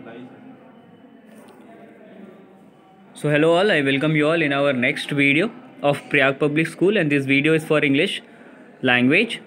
So hello all, I welcome you all in our next video of Prayag Public School, and this video is for English language.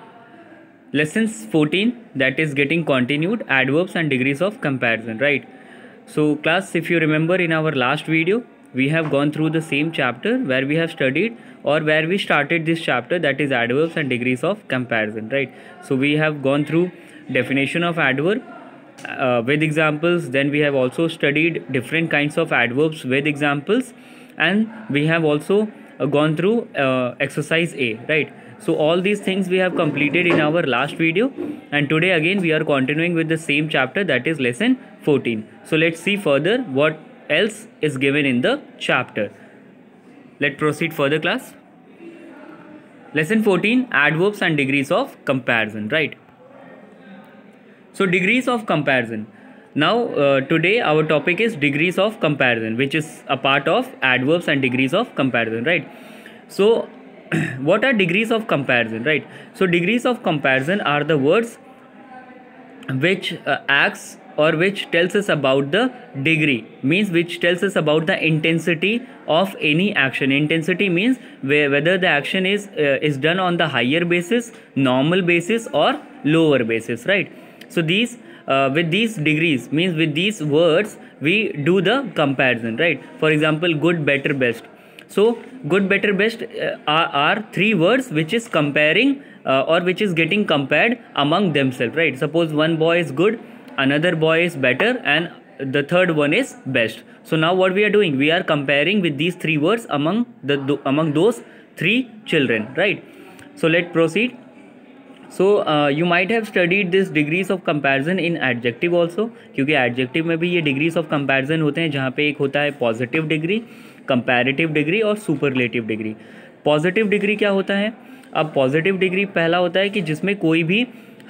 Lessons 14, that is getting continued, adverbs and degrees of comparison, right? So class, if you remember in our last video, we have gone through the same chapter where we have studied or where we started this chapter, that is adverbs and degrees of comparison, right? So we have gone through definition of adverb with examples, then we have also studied different kinds of adverbs with examples, and we have also gone through exercise A, right? So all these things we have completed in our last video, and today again we are continuing with the same chapter, that is lesson 14. So let's see further what else is given in the chapter. Let's proceed further, class. Lesson 14, adverbs and degrees of comparison, right? So degrees of comparison. Now today our topic is degrees of comparison, which is a part of adverbs and degrees of comparison, right? So what are degrees of comparison, right? So degrees of comparison are the words which acts or which tells us about the degree, means which tells us about the intensity of any action. Intensity means whether the action is done on the higher basis, normal basis or lower basis, right? So these with these degrees, means with these words we do the comparison, right? For example, good, better, best. So good, better, best are three words which is comparing or which is getting compared among themselves, right? Suppose one boy is good, another boy is better, and the third one is best. So now what we are doing, we are comparing with these three words among those three children, right? So let's proceed. So you might have studied this degrees of comparison in adjective also, क्योंकि adjective में भी ये degrees of comparison होते हैं, जहाँ पे एक होता है positive degree, comparative degree और superlative degree. Positive degree क्या होता है? अब positive degree पहला होता है कि जिसमें कोई भी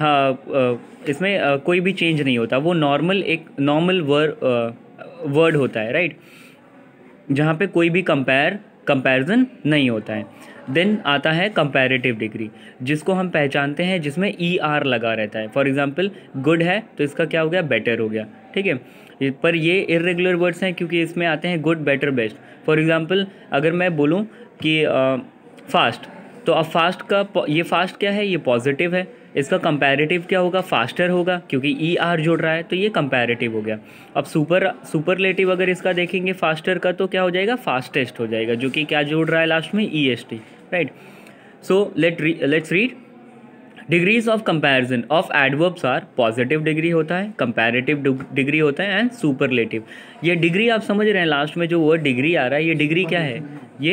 इसमें कोई भी चेंज नहीं होता, वो नॉर्मल एक नॉर्मल वर्ड होता है, राइट? जहाँ पे कोई भी कंपैरिजन नहीं होता है. देन आता है कंपैरेटिव डिग्री, जिसको हम पहचानते हैं जिसमें ER लगा रहता है. फॉर एग्जांपल गुड है तो इसका क्या हो गया, बेटर हो गया, ठीक है. पर ये इर्रेगुलर वर्ड्स हैं क्योंकि इसमें आते हैं good, better, best. For example अगर मैं बोलूँ कि फास्ट, तो अब फास्ट का ये फास्ट क्या है, ये पॉजिटिव है. इसका कंपैरेटिव क्या होगा, फास्टर होगा, क्योंकि ER जुड़ रहा है तो ये कंपैरेटिव हो गया. अब सुपरलेटिव अगर इसका देखेंगे फास्टर का, तो क्या हो जाएगा, फास्टेस्ट हो जाएगा, जो कि क्या जुड़ रहा है लास्ट में, EST, right. So let's read. Degrees of comparison of adverbs are, positive degree होता है, कंपैरेटिव डिग्री होता है, एंड सुपरलेटिव. ये डिग्री आप समझ रहे हैं, लास्ट में जो वर्ड डिग्री आ रहा है, ये डिग्री क्या है,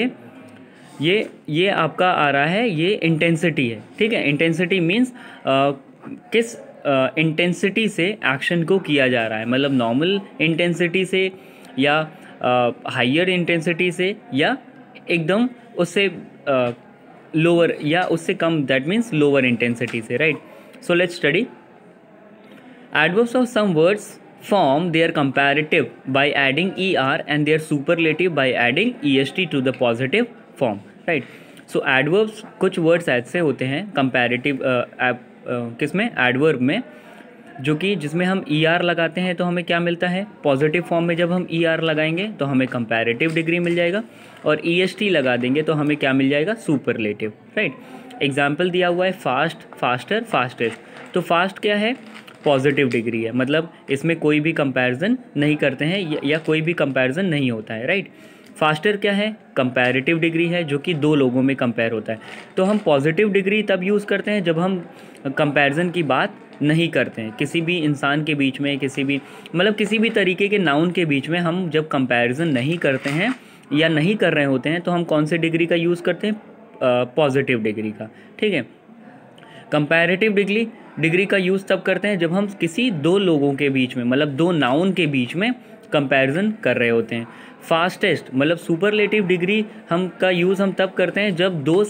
ये आपका आ रहा है, ये इंटेंसिटी है, ठीक है. इंटेंसिटी मीन्स किस इंटेंसिटी से एक्शन को किया जा रहा है, मतलब नॉर्मल इंटेंसिटी से या हाइयर इंटेंसिटी से या एकदम उससे लोअर या उससे कम, दैट मीन्स लोअर इंटेंसिटी से, right. So let's study. Adverbs of some words form their comparative by adding ER and their superlative by adding EST to the positive form, right. So adverbs कुछ words ऐसे होते हैं comparative किसमें, adverb में, जो कि जिसमें हम ER लगाते हैं तो हमें क्या मिलता है, पॉजिटिव फॉर्म में जब हम ER लगाएंगे तो हमें कंपैरेटिव डिग्री मिल जाएगा, और EST लगा देंगे तो हमें क्या मिल जाएगा, सुपरलेटिव, राइट. एग्जाम्पल दिया हुआ है फास्ट, फास्टर, फास्टेस्ट. तो फास्ट क्या है, पॉजिटिव डिग्री है, मतलब इसमें कोई भी कंपैरिजन नहीं करते हैं या कोई भी कंपैरिजन नहीं होता है, राइट. फास्टर क्या है, कंपैरेटिव डिग्री है, जो कि दो लोगों में कंपेयर होता है. तो हम पॉजिटिव डिग्री तब यूज़ करते हैं जब हम कंपैरिजन की बात नहीं करते हैं, किसी भी इंसान के बीच में, किसी भी मतलब किसी भी तरीके के नाउन के बीच में हम जब कंपैरिजन नहीं करते हैं या नहीं कर रहे होते हैं, तो हम कौन से डिग्री का यूज़ करते हैं, पॉजिटिव डिग्री का, ठीक है. कंपैरेटिव डिग्री का यूज़ तब करते हैं जब हम किसी दो लोगों के बीच में, मतलब दो नाउन के बीच में कंपैरिजन कर रहे होते हैं. फास्टेस्ट मतलब सुपरलेटिव डिग्री का यूज़ हम तब करते हैं जब दो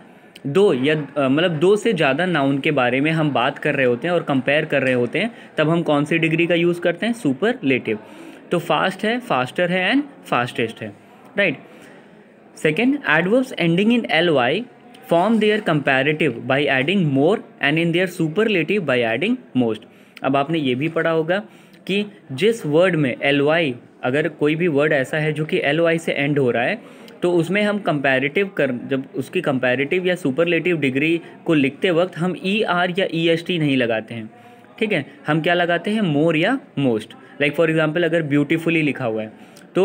से ज़्यादा नाउन के बारे में हम बात कर रहे होते हैं और कंपेयर कर रहे होते हैं, तब हम कौन सी डिग्री का यूज़ करते हैं, सुपरलेटिव. तो फास्ट है, फास्टर है एंड फास्टेस्ट है, right. Second, adverbs ending in ly form their comparative by adding more and in their superlative by adding most. अब आपने ये भी पढ़ा होगा कि जिस वर्ड में ly, अगर कोई भी वर्ड ऐसा है जो कि ly से एंड हो रहा है, तो उसमें हम जब उसकी कंपैरेटिव या सुपरलेटिव डिग्री को लिखते वक्त हम er या est नहीं लगाते हैं, ठीक है, हम क्या लगाते हैं, मोर या मोस्ट। लाइक फॉर एग्जांपल अगर ब्यूटीफुली लिखा हुआ है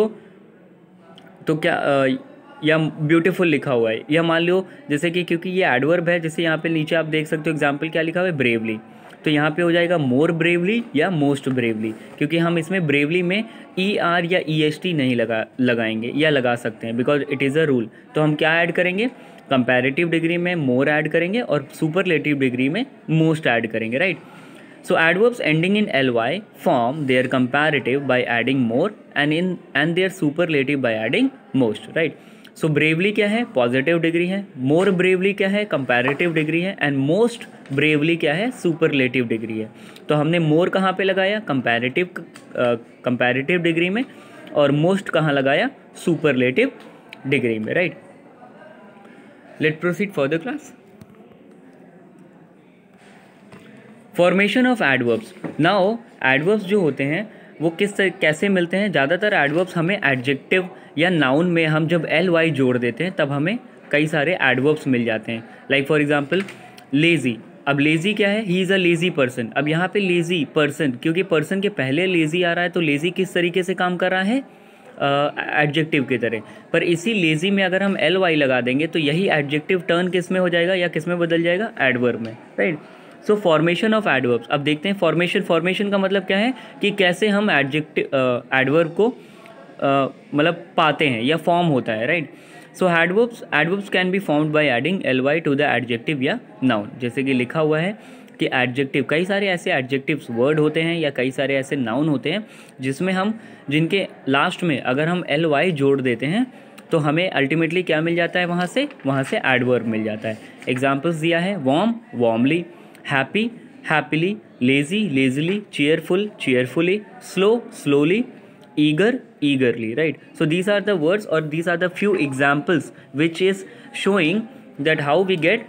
तो क्या या ब्यूटीफुल लिखा हुआ है, या मान लो जैसे कि क्योंकि ये एडवर्ब है, जैसे यहाँ पे नीचे आप देख सकते हो एग्जांपल क्या लिखा हुआ है, ब्रेवली, तो यहाँ पे हो जाएगा मोर ब्रेवली या मोस्ट ब्रेवली, क्योंकि हम इसमें ब्रेवली में er या est नहीं लगाएंगे या लगा सकते हैं because it is a rule. तो हम क्या ऐड करेंगे, कंपैरेटिव डिग्री में मोर ऐड करेंगे और सुपरलेटिव डिग्री में मोस्ट ऐड करेंगे, right. So adverbs ending in ly form their comparative by adding more and their superlative by adding most, right? So bravely क्या है, पॉजिटिव डिग्री है, more bravely क्या है, कंपैरेटिव डिग्री है, and most bravely क्या है, superlative degree है। तो हमने more कहाँ पे लगाया, कंपैरेटिव डिग्री में, और most कहाँ लगाया, सुपरलेटिव डिग्री में, right. Let proceed for the class. Formation of adverbs. Now adverbs जो होते हैं वो कैसे मिलते हैं, ज़्यादातर एडवर्ब्स हमें एडजेक्टिव या नाउन में हम जब ly जोड़ देते हैं तब हमें कई सारे एडवर्ब्स मिल जाते हैं। लाइक फॉर एग्जांपल लेज़ी, अब लेज़ी क्या है, he is a lazy person. अब यहाँ पे लेज़ी पर्सन, क्योंकि पर्सन के पहले लेज़ी आ रहा है तो लेज़ी किस तरीके से काम कर रहा है, एडजेक्टिव की तरह। पर इसी लेज़ी में अगर हम ly लगा देंगे तो यही एडजेक्टिव टर्न किस में हो जाएगा या किस में बदल जाएगा, एडवर्ब में, right. So formation of adverbs. अब देखते हैं फॉर्मेशन का मतलब क्या है कि कैसे हम एडवर्ब को मतलब पाते हैं या फॉर्म होता है, right. So adverbs can be formed by adding ly to the adjective या नाउन। जैसे कि लिखा हुआ है कि एडजेक्टिव, कई सारे ऐसे एडजेक्टिव्स वर्ड होते हैं या कई सारे ऐसे नाउन होते हैं जिनके लास्ट में अगर हम ly जोड़ देते हैं तो हमें अल्टीमेटली क्या मिल जाता है, वहाँ से एडवर्ब मिल जाता है। एग्जाम्पल्स दिया है, warm warmly, happy happily, lazy lazily, cheerful cheerfully, slow slowly, eager eagerly, right? So these are the words or these are the few examples which is showing that how we get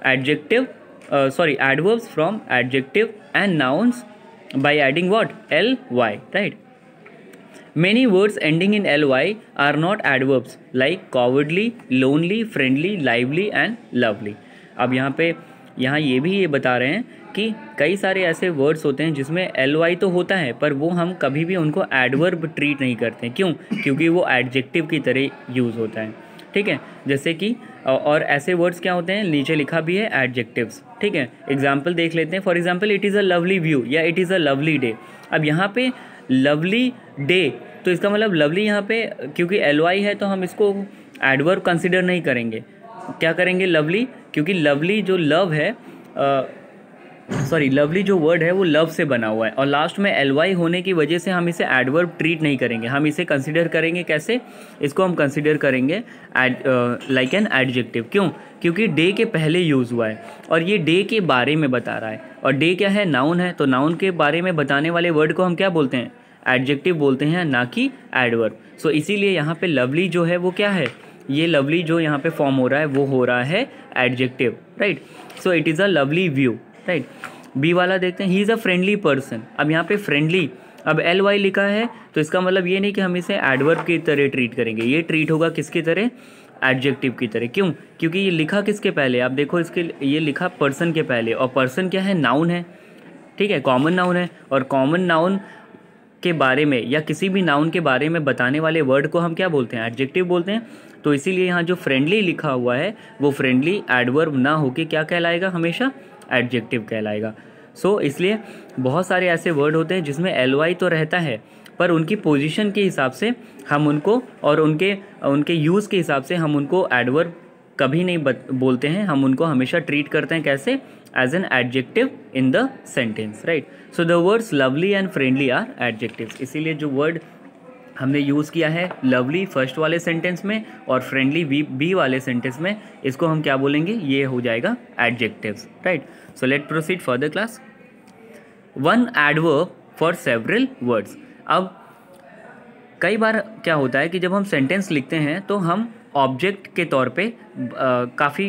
adverbs from adjective and nouns by adding what, ly, right? Many words ending in ly are not adverbs like cowardly, lonely, friendly, lively and lovely. अब यहाँ ये बता रहे हैं कि कई सारे ऐसे वर्ड्स होते हैं जिसमें ly तो होता है पर वो हम कभी भी उनको एडवर्ब ट्रीट नहीं करते हैं। क्यों? क्योंकि वो एडजेक्टिव की तरह यूज़ होता है, ठीक है। जैसे कि और ऐसे वर्ड्स क्या होते हैं, नीचे लिखा भी है एडजेक्टिव्स, ठीक है। एग्जाम्पल देख लेते हैं। For example it is a lovely view या it is a lovely day. अब यहाँ पे लवली डे, तो इसका मतलब लवली यहाँ पे क्योंकि ly है तो हम इसको एडवर्ब कंसिडर नहीं करेंगे। क्या करेंगे, लवली, क्योंकि लवली जो लव है लवली जो वर्ड है वो लव से बना हुआ है और लास्ट में ly होने की वजह से हम इसे एडवर्ब ट्रीट नहीं करेंगे। हम इसे कंसिडर करेंगे कैसे, इसको हम कंसिडर करेंगे लाइक एन एडजेक्टिव। क्यों? क्योंकि डे के पहले यूज़ हुआ है और ये डे के बारे में बता रहा है और डे क्या है, नाउन है। तो नाउन के बारे में बताने वाले वर्ड को हम क्या बोलते हैं, एडजेक्टिव बोलते हैं, ना कि एडवर्ब। सो इसीलिए यहाँ पे लवली जो है वो क्या है, ये लवली जो यहाँ पे फॉर्म हो रहा है वो हो रहा है adjective, right. So it is a lovely view, right. B वाला देखते हैं, he is a friendly person. अब यहाँ पे फ्रेंडली, अब ly लिखा है तो इसका मतलब ये नहीं कि हम इसे एडवर्ब की तरह ट्रीट करेंगे, ये ट्रीट होगा किसकी तरह, एडजेक्टिव की तरह। क्यों? क्योंकि ये लिखा किसके पहले, आप देखो ये लिखा पर्सन के पहले, और पर्सन क्या है, नाउन है, ठीक है, कॉमन नाउन है। और कॉमन नाउन के बारे में या किसी भी नाउन के बारे में बताने वाले वर्ड को हम क्या बोलते हैं, एडजेक्टिव बोलते हैं। तो इसीलिए यहाँ जो फ्रेंडली लिखा हुआ है वो फ्रेंडली एडवर्ब ना होके क्या कहलाएगा, हमेशा एडजेक्टिव कहलाएगा। सो इसलिए बहुत सारे ऐसे वर्ड होते हैं जिसमें ly तो रहता है पर उनकी पोजीशन के हिसाब से हम उनको और उनके यूज़ के हिसाब से हम उनको एडवर्ब कभी नहीं बोलते हैं, हम उनको हमेशा ट्रीट करते हैं कैसे, as an adjective in the sentence, right. So the words lovely and friendly are adjectives. इसीलिए जो वर्ड हमने यूज़ किया है लवली फर्स्ट वाले सेंटेंस में और फ्रेंडली बी वाले सेंटेंस में, इसको हम क्या बोलेंगे, ये हो जाएगा adjectives, right. So let proceed further class. One adverb for several words. अब कई बार क्या होता है कि जब हम सेंटेंस लिखते हैं तो हम ऑब्जेक्ट के तौर पे काफ़ी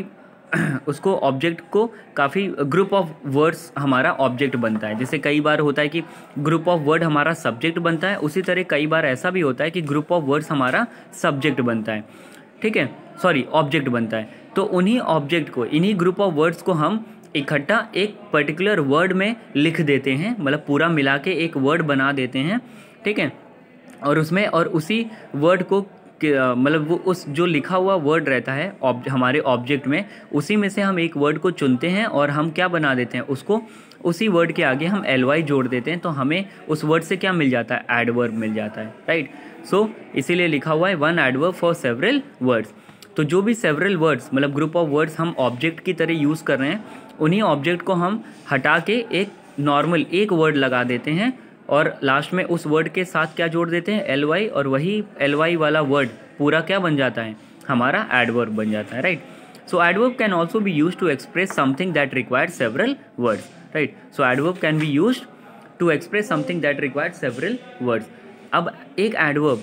उसको ऑब्जेक्ट को काफ़ी ग्रुप ऑफ वर्ड्स हमारा ऑब्जेक्ट बनता है। जैसे कई बार होता है कि ग्रुप ऑफ वर्ड हमारा सब्जेक्ट बनता है, उसी तरह कई बार ऐसा भी होता है कि ग्रुप ऑफ वर्ड्स हमारा सब्जेक्ट बनता है, ठीक है, सॉरी ऑब्जेक्ट बनता है। तो उन्हीं ऑब्जेक्ट को, इन्हीं ग्रुप ऑफ वर्ड्स को हम इकट्ठा एक पर्टिकुलर वर्ड में लिख देते हैं, मतलब पूरा मिला के एक वर्ड बना देते हैं, ठीक है। और उसमें और उसी वर्ड को मतलब वो उस जो लिखा हुआ वर्ड रहता है हमारे ऑब्जेक्ट में, उसी में से हम एक वर्ड को चुनते हैं और हम क्या बना देते हैं, उसको उसी वर्ड के आगे हम ly जोड़ देते हैं, तो हमें उस वर्ड से क्या मिल जाता है, एडवर्ब मिल जाता है, राइट। सो इसीलिए लिखा हुआ है one adverb for several words. तो जो भी सेवरल वर्ड्स मतलब ग्रुप ऑफ वर्ड्स हम ऑब्जेक्ट की तरह यूज़ कर रहे हैं, उन्हीं ऑब्जेक्ट को हम हटा के एक नॉर्मल एक वर्ड लगा देते हैं और लास्ट में उस वर्ड के साथ क्या जोड़ देते हैं, ly, और वही ly वाला वर्ड पूरा क्या बन जाता है, हमारा एडवर्ब बन जाता है, right. So adverb can also be use to express something that required several words, right. So adverb can be use to express something that required several words. अब एक एडवर्ब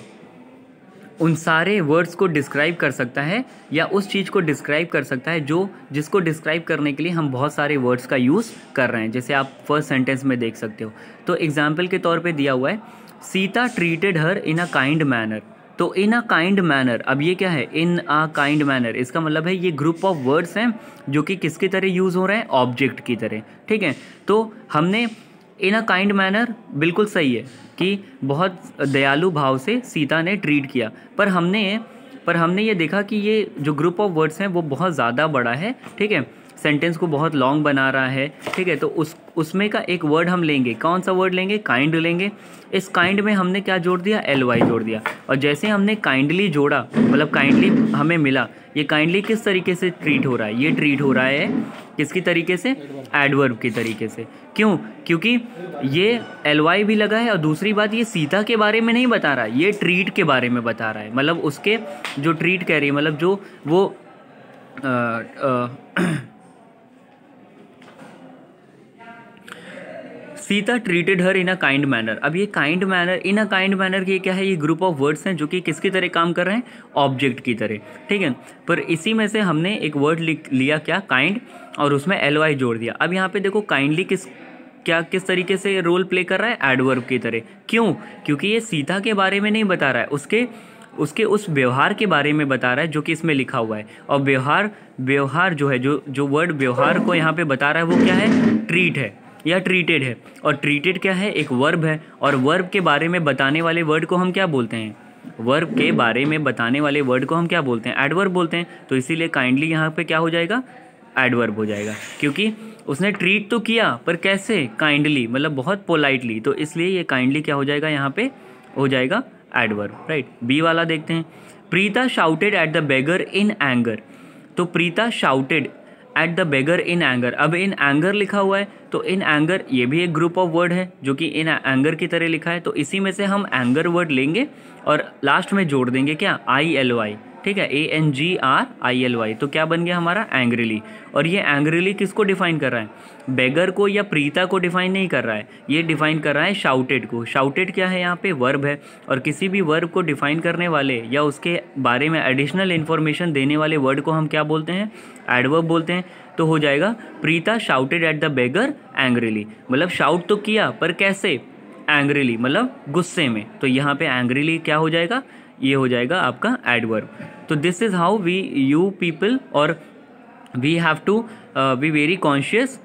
उन सारे वर्ड्स को डिस्क्राइब कर सकता है या उस चीज़ को डिस्क्राइब कर सकता है जो जिसको डिस्क्राइब करने के लिए हम बहुत सारे वर्ड्स का यूज़ कर रहे हैं। जैसे आप फर्स्ट सेंटेंस में देख सकते हो, तो एग्जाम्पल के तौर पे दिया हुआ है, Sita treated her in a kind manner. तो इन अ काइंड मैनर, अब ये क्या है, इन अ काइंड मैनर, इसका मतलब है ये ग्रुप ऑफ वर्ड्स हैं जो कि किसकी तरह यूज़ हो रहे हैं, ऑब्जेक्ट की तरह, ठीक है। तो हमने इन अ काइंड मैनर बिल्कुल सही है कि बहुत दयालु भाव से सीता ने ट्रीट किया, पर हमने ये देखा कि ये जो ग्रुप ऑफ वर्ड्स हैं वो बहुत ज़्यादा बड़ा है, ठीक है, सेंटेंस को बहुत लॉन्ग बना रहा है, ठीक है। तो उसमें का एक वर्ड हम लेंगे, कौन सा वर्ड लेंगे, काइंड लेंगे। इस काइंड में हमने क्या जोड़ दिया, ly जोड़ दिया, और जैसे हमने काइंडली जोड़ा, मतलब काइंडली हमें मिला, ये काइंडली किस तरीके से ट्रीट हो रहा है, ये ट्रीट हो रहा है किसकी तरीके से, एडवर्ब की तरीके से। क्यों, क्योंकि ये ly भी लगा है और दूसरी बात ये सीता के बारे में नहीं बता रहा है, ये ट्रीट के बारे में बता रहा है, मतलब उसके जो ट्रीट कह रही है, मतलब जो वो Sita treated her in a kind manner. अब ये kind manner, in a kind manner की क्या है, ये ग्रुप ऑफ वर्ड्स हैं जो कि किसकी तरह काम कर रहे हैं, ऑब्जेक्ट की तरह, ठीक है। पर इसी में से हमने एक वर्ड लिया क्या, काइंड, और उसमें ly जोड़ दिया। अब यहाँ पे देखो काइंडली किस तरीके से रोल प्ले कर रहा है, एडवर्ब की तरह। क्यों, क्योंकि ये सीता के बारे में नहीं बता रहा है, उसके उस व्यवहार के बारे में बता रहा है जो कि इसमें लिखा हुआ है। और व्यवहार जो है, जो वर्ड व्यवहार को यहाँ पे बता रहा है वो क्या है, ट्रीट है या ट्रीटेड है। और ट्रीटेड क्या है, एक वर्ब है, और वर्ब के बारे में बताने वाले वर्ड को हम क्या बोलते हैं, वर्ब के बारे में बताने वाले वर्ड को हम क्या बोलते हैं, एडवर्ब बोलते हैं। तो इसीलिए काइंडली यहाँ पे क्या हो जाएगा, एडवर्ब हो जाएगा, क्योंकि उसने ट्रीट तो किया पर कैसे, काइंडली, मतलब बहुत पोलाइटली, तो इसलिए ये काइंडली क्या हो जाएगा, यहाँ पे हो जाएगा एडवर्ब, राइट। बी वाला देखते हैं, Preeta shouted at the beggar in anger. तो Preeta shouted at the beggar in anger, अब इन एंगर लिखा हुआ है, तो इन एंगर ये भी एक ग्रुप ऑफ वर्ड है जो कि इन एंगर की तरह लिखा है, तो इसी में से हम एंगर वर्ड लेंगे और लास्ट में जोड़ देंगे क्या, ily, ठीक है, ANGRILY, तो क्या बन गया हमारा, एंग्रीली। और ये एंग्रीली किसको डिफाइन कर रहा है, बेगर को या प्रीता को डिफाइन नहीं कर रहा है, ये डिफाइन कर रहा है शाउटेड को। शाउटेड क्या है, यहाँ पे वर्ब है, और किसी भी वर्ब को डिफाइन करने वाले या उसके बारे में एडिशनल इन्फॉर्मेशन देने वाले वर्ड को हम क्या बोलते हैं, एडवर्ब बोलते हैं। तो हो जाएगा Preeta shouted at the beggar angrily, मतलब शाउट तो किया पर कैसे, एंग्रीली, मतलब गुस्से में। तो यहाँ पे एंग्रीली क्या हो जाएगा, ये हो जाएगा आपका एडवर्ब। तो this is how we you people, और we have to be very conscious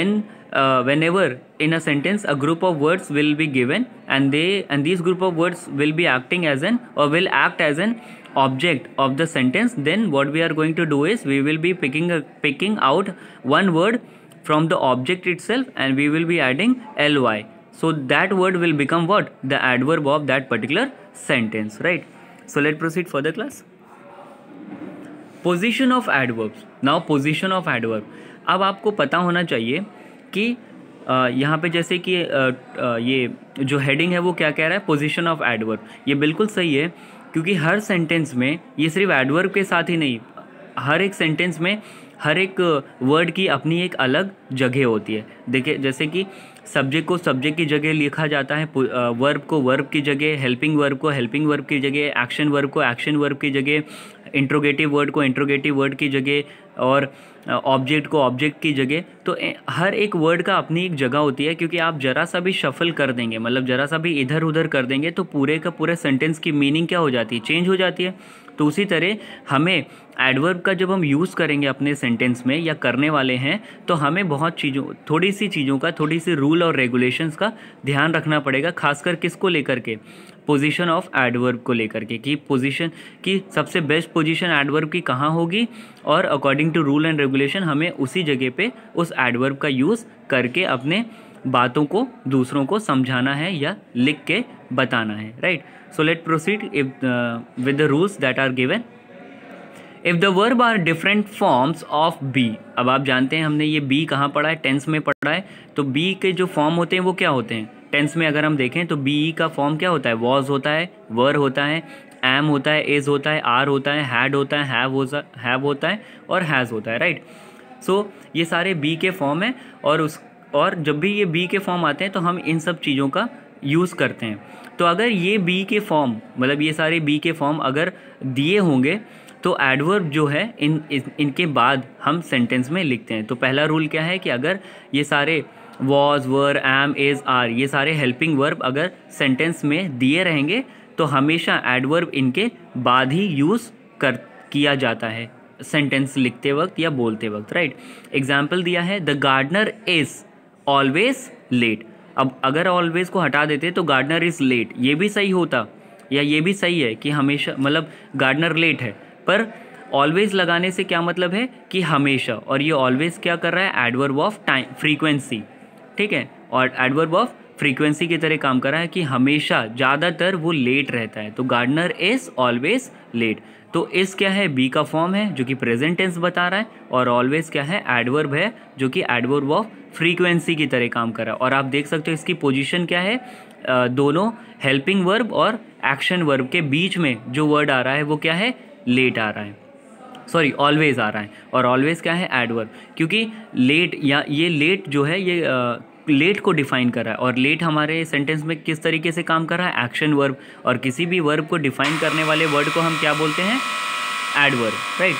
whenever in a sentence a group of words will be given, and these group of words will be acting as an, or will act as an object of the sentence. Then what we are going to do is we will be picking out one word from the object itself, and we will be adding ly, so that word will become what, the adverb of that particular sentence, right? So let's proceed further class. Position of adverbs. Now position of adverb, अब आपको पता होना चाहिए कि यहाँ पे जैसे कि ये जो हेडिंग है वो क्या कह रहा है, पोजीशन ऑफ एडवर्ब। ये बिल्कुल सही है, क्योंकि हर सेंटेंस में, ये सिर्फ एडवर्ब के साथ ही नहीं, हर एक सेंटेंस में हर एक वर्ड की अपनी एक अलग जगह होती है। देखिए, जैसे कि सब्जेक्ट को सब्जेक्ट की जगह लिखा जाता है, वर्ब को वर्ब की जगह, हेल्पिंग वर्ब को हेल्पिंग वर्ब की जगह, एक्शन वर्ब को एक्शन वर्ब की जगह, इंट्रोगेटिव वर्ड को इंट्रोगेटिव वर्ड की जगह, और ऑब्जेक्ट को ऑब्जेक्ट की जगह। तो हर एक वर्ड का अपनी एक जगह होती है, क्योंकि आप ज़रा सा भी शफल कर देंगे, मतलब ज़रा सा भी इधर उधर कर देंगे तो पूरे का पूरे सेंटेंस की मीनिंग क्या हो जाती है, चेंज हो जाती है। तो उसी तरह हमें एडवर्ब का जब हम यूज़ करेंगे अपने सेंटेंस में या करने वाले हैं, तो हमें बहुत चीज़ों थोड़ी सी चीज़ों का, थोड़ी सी रूल और रेगुलेशंस का ध्यान रखना पड़ेगा, खासकर किसको लेकर के, पोजीशन ऑफ एडवर्ब को लेकर के, कि पोजीशन की सबसे बेस्ट पोजीशन एडवर्ब की कहाँ होगी, और according to rule and regulation हमें उसी जगह पे उस एडवर्ब का यूज़ करके अपने बातों को दूसरों को समझाना है या लिख के बताना है, right. So let proceed with the rules that are given. If the verb are different forms of be, अब आप जानते हैं हमने ये बी कहाँ पढ़ा है, टेंस में पढ़ा है। तो बी के जो फॉर्म होते हैं वो क्या होते हैं, टेंस में अगर हम देखें तो बी का फॉर्म क्या होता है, वॉज होता है, वर होता है, एम होता है, इज़ होता है, आर होता है, हैड होता है, हैव होता है और हैज़ होता है, राइट। सो ये सारे बी के फॉर्म हैं, और जब भी ये बी के फॉर्म आते हैं तो हम इन सब चीज़ों का यूज़ करते हैं। तो अगर ये बी के फॉर्म, मतलब ये सारे बी के फॉर्म अगर दिए होंगे तो एडवर्ब जो है इनके बाद हम सेंटेंस में लिखते हैं। तो पहला रूल क्या है कि अगर ये सारे was, were, am, is, are, ये सारे हेल्पिंग वर्ब अगर सेंटेंस में दिए रहेंगे तो हमेशा एडवर्ब इनके बाद ही यूज़ किया जाता है सेंटेंस लिखते वक्त या बोलते वक्त, राइट। एग्जाम्पल दिया है, the gardener is always late. अब अगर ऑलवेज को हटा देते तो गार्डनर इज़ लेट, ये भी सही होता, या ये भी सही है कि हमेशा, मतलब गार्डनर लेट है, पर ऑलवेज लगाने से क्या मतलब है कि हमेशा, और ये ऑलवेज क्या कर रहा है, एडवर्ब ऑफ टाइम, फ्रीक्वेंसी, ठीक है, और एडवर्ब ऑफ फ्रीक्वेंसी की तरह काम कर रहा है कि हमेशा, ज़्यादातर वो लेट रहता है। तो गार्डनर इज़ ऑलवेज लेट। तो इस क्या है, बी का फॉर्म है जो कि प्रेजेंट टेंस बता रहा है, और ऑलवेज क्या है, एडवर्ब है जो कि एडवर्ब ऑफ फ्रीक्वेंसी की तरह काम कर रहा है। और आप देख सकते हो इसकी पोजीशन क्या है, दोनों हेल्पिंग वर्ब और एक्शन वर्ब के बीच में जो वर्ड आ रहा है वो क्या है, लेट आ रहा है, सॉरी ऑलवेज आ रहा है। और ऑलवेज क्या है, एडवर्ब, क्योंकि लेट, या ये लेट जो है ये लेट को डिफाइन कर रहा है, और लेट हमारे सेंटेंस में किस तरीके से काम कर रहा है, एक्शन वर्ब, और किसी भी वर्ब को डिफाइन करने वाले वर्ड को हम क्या बोलते हैं, adverb, right.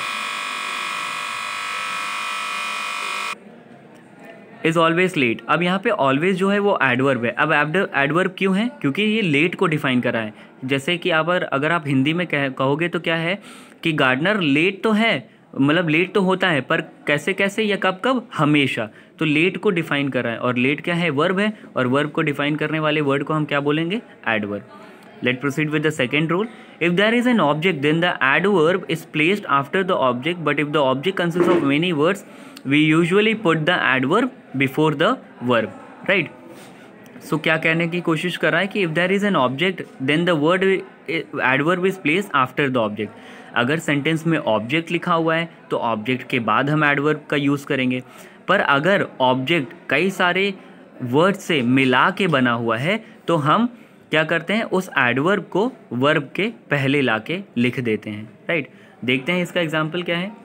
Is always late, अब यहाँ पे ऑलवेज जो है वो एडवर्ब है। अब एडवर्ब क्यों है, क्योंकि ये लेट को डिफाइन कर रहा है। जैसे कि अगर आप हिंदी में कहोगे तो क्या है कि गार्डनर लेट तो है, मतलब लेट तो होता है, पर कैसे कैसे या कब कब, हमेशा। तो लेट को डिफाइन कर रहा है, और लेट क्या है, वर्ब है, और वर्ब को डिफाइन करने वाले वर्ड को हम क्या बोलेंगे, adverb. Let's proceed with the second rule. If there is an object, then the adverb is placed after the object. But if the object consists of many words, we usually put the adverb before the verb. Right? So क्या कहने की कोशिश कर रहा है कि if there is an object, then the adverb is placed after the object. अगर sentence में ऑब्जेक्ट लिखा हुआ है तो ऑब्जेक्ट के बाद हम एडवर्ब का यूज़ करेंगे। पर अगर ऑब्जेक्ट कई सारे वर्ड से मिला के बना हुआ है तो हम क्या करते हैं, उस एडवर्ब को वर्ब के पहले लाके लिख देते हैं, राइट। देखते हैं इसका एग्जाम्पल क्या है।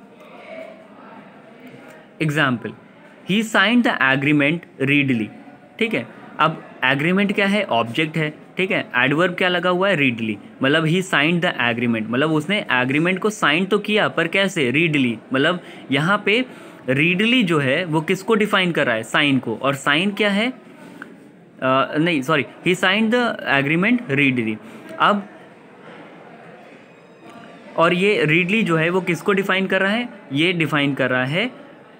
Example, he signed the agreement readily, ठीक है। अब एग्रीमेंट क्या है, ऑब्जेक्ट है, ठीक है। एडवर्ब क्या लगा हुआ है, रीडली, मतलब ही साइंड द एग्रीमेंट, मतलब उसने एग्रीमेंट को साइन तो किया, पर कैसे, रीडली। मतलब यहाँ पे रीडली जो है वो किसको डिफाइन कर रहा है, साइन को, और साइन क्या है, नहीं sorry, he signed the agreement readily. अब और ये रीडली जो है वो किसको डिफाइन कर रहा है, ये डिफाइन कर रहा है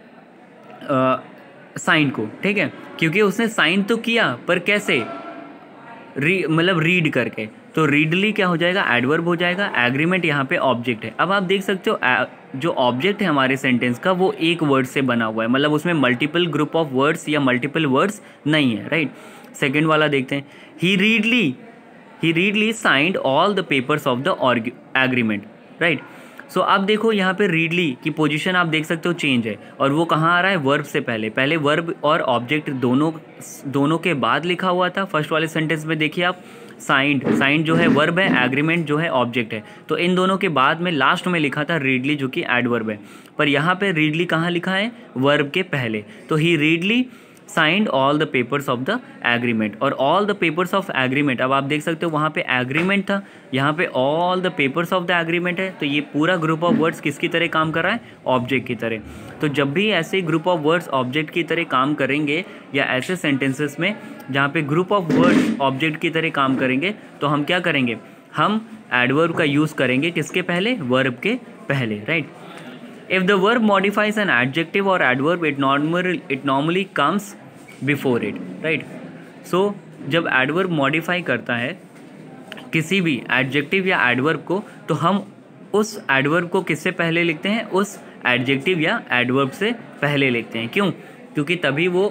साइन को, ठीक है, क्योंकि उसने साइन तो किया पर कैसे, मतलब रीड करके। तो रीडली क्या हो जाएगा, एडवर्ब हो जाएगा। एग्रीमेंट यहाँ पे ऑब्जेक्ट है। अब आप देख सकते हो जो ऑब्जेक्ट है हमारे सेंटेंस का वो एक वर्ड से बना हुआ है, मतलब उसमें मल्टीपल ग्रुप ऑफ वर्ड्स या मल्टीपल वर्ड्स नहीं है, राइट। सेकेंड वाला देखते हैं, he readily signed all the papers of the agreement, right. So अब देखो यहाँ पे रीडली की पोजीशन आप देख सकते हो चेंज है, और वो कहाँ आ रहा है, वर्ब से पहले वर्ब और ऑब्जेक्ट दोनों के बाद लिखा हुआ था। फर्स्ट वाले सेंटेंस में देखिए आप, साइंड जो है वर्ब है, एग्रीमेंट जो है ऑब्जेक्ट है, तो इन दोनों के बाद में लास्ट में लिखा था रीडली जो कि एडवर्ब है। पर यहाँ पे रीडली कहाँ लिखा है, वर्ब के पहले। तो he readily signed all the papers of the agreement. और all the papers of agreement, अब आप देख सकते हो वहाँ पे एग्रीमेंट था, यहाँ पे all the papers of the agreement है। तो ये पूरा ग्रुप ऑफ वर्ड्स किसकी तरह काम कर रहा है? ऑब्जेक्ट की तरह। तो जब भी ऐसे ग्रुप ऑफ वर्ड्स ऑब्जेक्ट की तरह काम करेंगे या ऐसे सेंटेंसेस में जहाँ पे ग्रुप ऑफ वर्ड्स ऑब्जेक्ट की तरह काम करेंगे, तो हम क्या करेंगे? हम एडवर्ब का यूज़ करेंगे किसके पहले? वर्ब के पहले, right. If the verb modifies an adjective or adverb, it normally comes before it, right? So जब adverb modify करता है किसी भी adjective या adverb को, तो हम उस adverb को किससे पहले लिखते हैं? उस adjective या adverb से पहले लिखते हैं। क्यों? क्योंकि तभी वो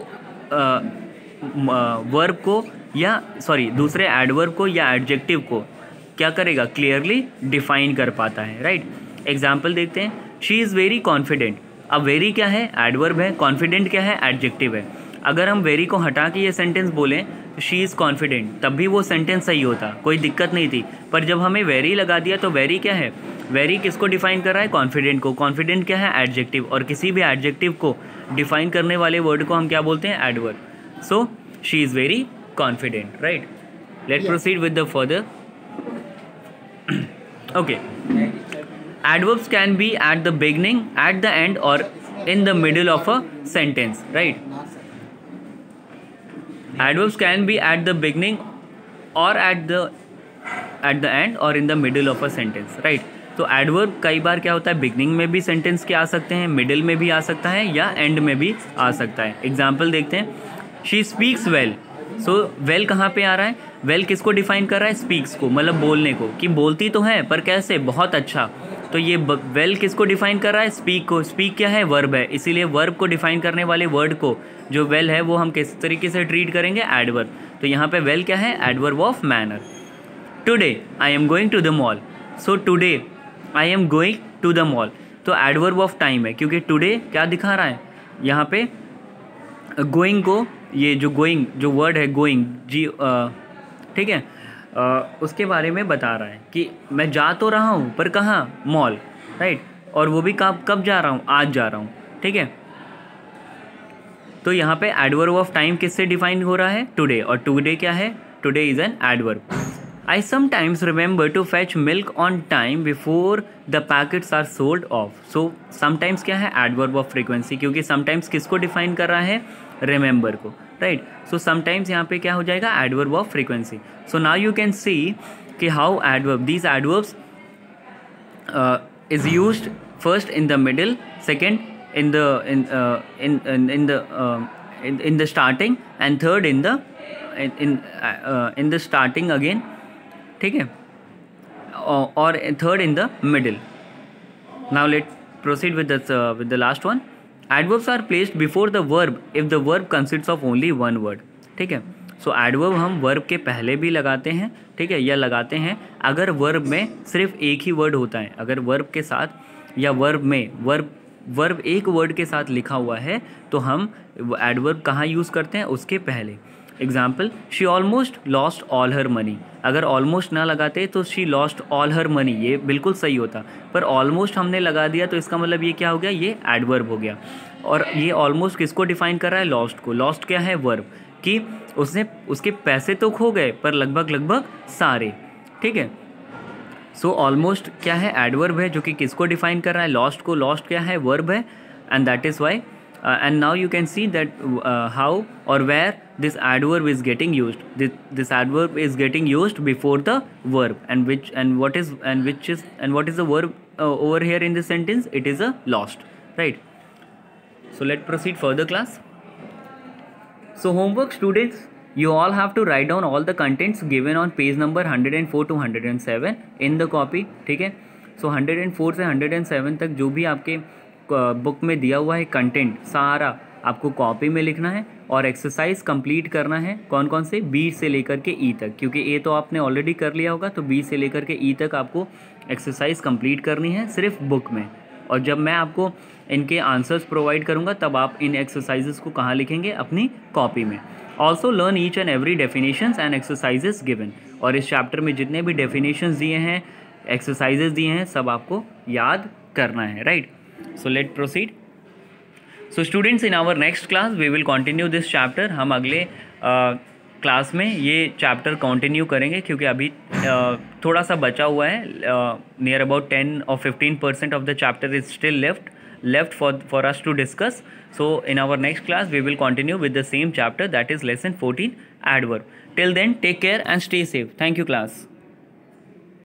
verb को या दूसरे adverb को या adjective को क्या करेगा? क्लियरली डिफाइन कर पाता है, राइट। एग्जाम्पल देखते हैं। She is very confident. अब वेरी क्या है? एडवर्ब है। कॉन्फिडेंट क्या है? एडजेक्टिव है। अगर हम वेरी को हटा के ये सेंटेंस बोलें शी इज़ कॉन्फिडेंट, तब भी वो सेंटेंस सही होता, कोई दिक्कत नहीं थी। पर जब हमें वेरी लगा दिया तो वेरी क्या है? वेरी किसको डिफाइन कर रहा है? कॉन्फिडेंट को। कॉन्फिडेंट क्या है? एडजेक्टिव। और किसी भी एडजेक्टिव को डिफाइन करने वाले वर्ड को हम क्या बोलते हैं? Adverb. So she is very confident, right. Let proceed with the further. Okay. Adverbs can be at the beginning, at the end, or in the middle of a sentence, right? Adverbs can be at the beginning or at the end or in the middle of a sentence, right? तो adverb कई बार क्या होता है? Beginning में भी sentence के आ सकते हैं, मिडिल में भी आ सकता है या एंड में भी आ सकता है। एग्जाम्पल देखते हैं। She speaks well. So well कहाँ पे आ रहा है? वेल किसको डिफाइन कर रहा है? स्पीक्स को, मतलब बोलने को, कि बोलती तो है पर कैसे? बहुत अच्छा। तो ये वेल किसको डिफाइन कर रहा है? स्पीक को। स्पीक क्या है? वर्ब है। इसीलिए वर्ब को डिफाइन करने वाले वर्ड को जो वेल है वो हम किस तरीके से ट्रीट करेंगे? एडवर्ब। तो यहाँ पे वेल क्या है? Adverb of manner. Today I am going to the mall. So today I am going to the mall, तो एडवर्ब ऑफ टाइम है, क्योंकि टुडे क्या दिखा रहा है यहाँ पे? गोइंग को, ये जो गोइंग जो वर्ड है गोइंग जी, ठीक है, उसके बारे में बता रहा है कि मैं जा तो रहा हूँ पर कहाँ? Mall, right. और वो भी कब जा रहा हूँ? आज जा रहा हूँ, ठीक है। तो यहाँ पे एडवर्ब ऑफ टाइम किससे डिफाइन हो रहा है? टुडे। और टुडे क्या है? Today is an adverb. I sometimes remember to fetch milk on time before the packets are sold off. So sometimes क्या है? एडवर्ब ऑफ फ्रीक्वेंसी, क्योंकि समटाइम्स किसको डिफाइन कर रहा है? रिमेंबर को, राइट। सो समटाइम्स यहाँ पे क्या हो जाएगा? Adverb of frequency. So now you can see कि how adverb, these adverbs is used first in the middle, second in the starting, and third in the starting again, ठीक है, और third in the middle. Now let's proceed with the last one. Adverbs are placed before the verb if the verb consists of only one word, ठीक है। सो adverb हम verb के पहले भी लगाते हैं, ठीक है, या लगाते हैं अगर वर्ब में सिर्फ एक ही वर्ड होता है। अगर वर्ब के साथ या वर्ब में वर्ब एक वर्ड के साथ लिखा हुआ है तो हम एडवर्ब कहाँ यूज़ करते हैं? उसके पहले। Example, she almost lost all her money. अगर ऑलमोस्ट ना लगाते तो she lost all her money, ये बिल्कुल सही होता, पर ऑलमोस्ट हमने लगा दिया तो इसका मतलब ये क्या हो गया? ये एडवर्ब हो गया। और ये ऑलमोस्ट किसको डिफाइन कर रहा है? लॉस्ट को। लॉस्ट क्या है? वर्ब, कि उसके पैसे तो खो गए पर लगभग सारे, ठीक है। सो ऑलमोस्ट क्या है? एडवर्ब है, जो कि किसको डिफाइन कर रहा है? लॉस्ट को। लॉस्ट क्या है? वर्ब है, and that is why and now you can see that how or where this adverb is getting used. This adverb is getting used before the verb, and what is the verb over here in this sentence? It is a lost, right? So let's proceed further, class. So homework, students, you all have to write down all the contents given on page number 104 to 107 in the copy, ठीक है। So 104 से 107 तक जो भी आपके book में दिया हुआ है कंटेंट, सारा आपको कॉपी में लिखना है और एक्सरसाइज कंप्लीट करना है। कौन कौन से? बी से लेकर के ई तक, क्योंकि ए तो आपने ऑलरेडी कर लिया होगा, तो बी से लेकर के ई तक आपको एक्सरसाइज कंप्लीट करनी है सिर्फ बुक में। और जब मैं आपको इनके आंसर्स प्रोवाइड करूँगा तब आप इन एक्सरसाइजेस को कहाँ लिखेंगे? अपनी कॉपी में। Also learn each and every definitions and exercises given. और इस चैप्टर में जितने भी डेफिनेशंस दिए हैं, एक्सरसाइजेस दिए हैं, सब आपको याद करना है, right. So let's proceed. So students, in our next class we will continue this chapter. हम अगले क्लास में ये चैप्टर कंटिन्यू करेंगे, क्योंकि अभी थोड़ा सा बचा हुआ है. Near about 10 or 15% of the chapter is still left for us to discuss. So in our next class we will continue with the same chapter, that is lesson 14, adverb. Till then, take care and stay safe. Thank you class.